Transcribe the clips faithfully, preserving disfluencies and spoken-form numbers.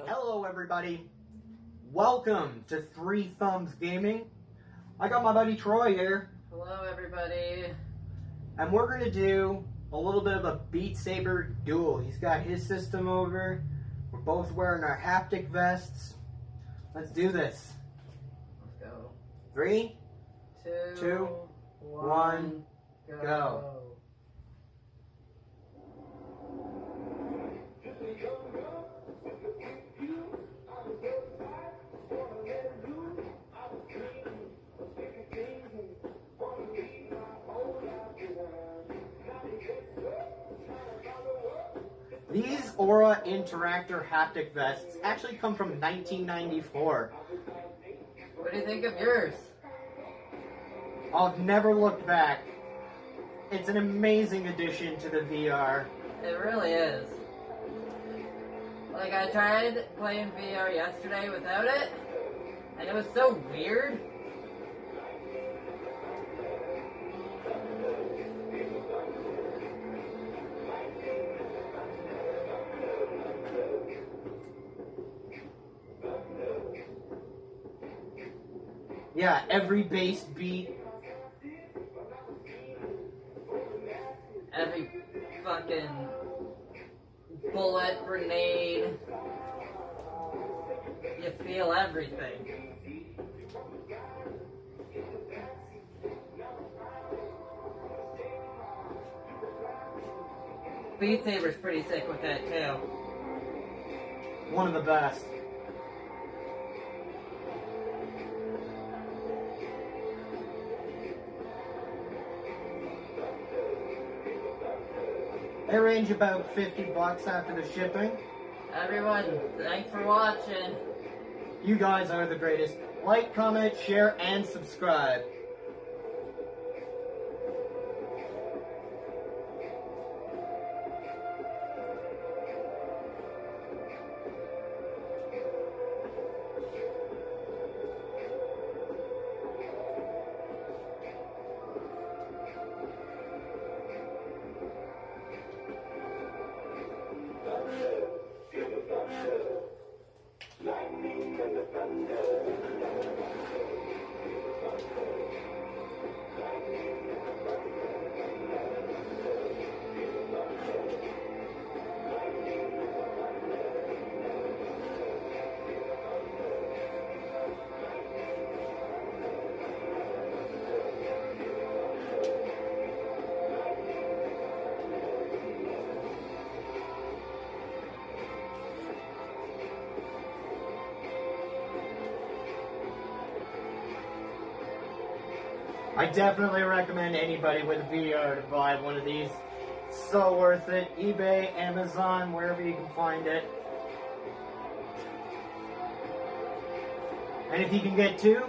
Hello everybody, welcome to Three Thumbs Gaming. I got my buddy Troy here. Hello everybody. And we're going to do a little bit of a Beat Saber duel. He's got his system over. We're both wearing our haptic vests. Let's do this. Let's go. Three, Two, two one, one, go. go. These Aura Interactor haptic vests actually come from nineteen ninety-four. What do you think of yours? I've never looked back. It's an amazing addition to the V R. It really is. Like, I tried playing V R yesterday without it, and it was so weird. Yeah, every bass beat. Every fucking bullet, grenade. You feel everything. Beat Saber's pretty sick with that too. One of the best. They range about fifty bucks after the shipping. Everyone, thanks for watching. You guys are the greatest. Like, comment, share, and subscribe. I definitely recommend anybody with a V R to buy one of these. It's so worth it. eBay, Amazon, wherever you can find it. And if you can get two,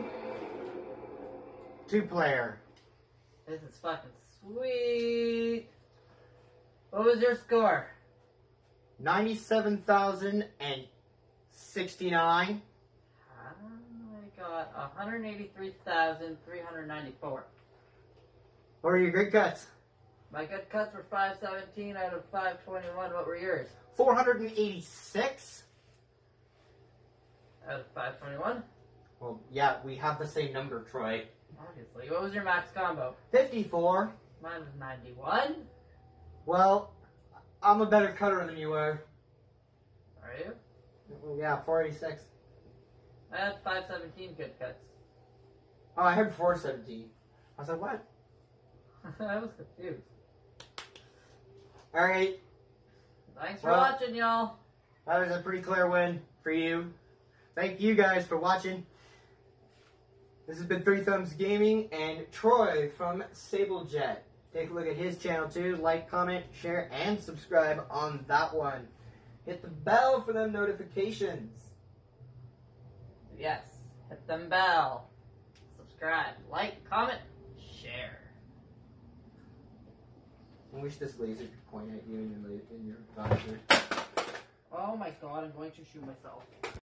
two player. This is fucking sweet. What was your score? ninety-seven thousand sixty-nine. I got one hundred eighty-three thousand three hundred ninety-four. What were your good cuts? My good cuts were five seventeen out of five twenty-one. What were yours? four hundred eighty-six. Out of five twenty-one? Well, yeah, we have the same number, Troy. Obviously. What was your max combo? fifty-four. Mine was ninety-one. Well, I'm a better cutter than you are. Are you? Yeah, four eighty-six. I had five seventeen good cuts. Oh, I heard four seventeen. I was like, what? I was confused. Alright. Thanks for Well, watching, y'all. That was a pretty clear win for you. Thank you guys for watching. This has been Three Thumbs Gaming and Troy from SableJet. Take a look at his channel too. Like, comment, share, and subscribe on that one. Hit the bell for them notifications. Yes. Hit them bell. Subscribe. Like, comment, share. I wish this laser could point at you in your, in your visor. Oh my god, I'm going to shoot myself.